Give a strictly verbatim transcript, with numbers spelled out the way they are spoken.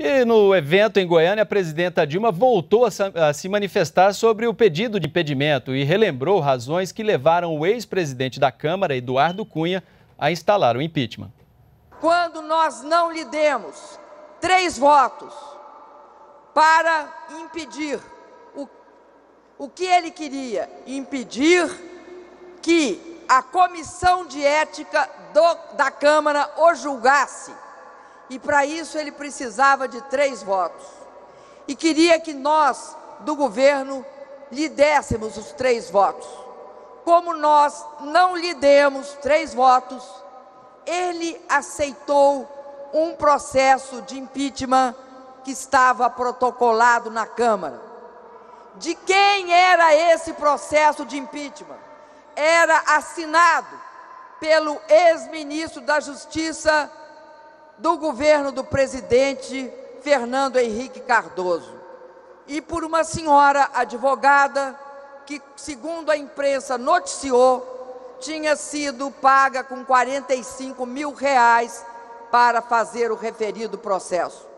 E no evento em Goiânia, a presidenta Dilma voltou a se manifestar sobre o pedido de impedimento e relembrou razões que levaram o ex-presidente da Câmara, Eduardo Cunha, a instalar o impeachment. Quando nós não lhe demos três votos para impedir o, o que ele queria, impedir que a comissão de ética do, da Câmara o julgasse. E para isso ele precisava de três votos. E queria que nós, do governo, lhe dessemos os três votos. Como nós não lhe demos três votos, ele aceitou um processo de impeachment que estava protocolado na Câmara. De quem era esse processo de impeachment? Era assinado pelo ex-ministro da Justiça do governo do presidente Fernando Henrique Cardoso e por uma senhora advogada que, segundo a imprensa noticiou, tinha sido paga com quarenta e cinco mil reais para fazer o referido processo.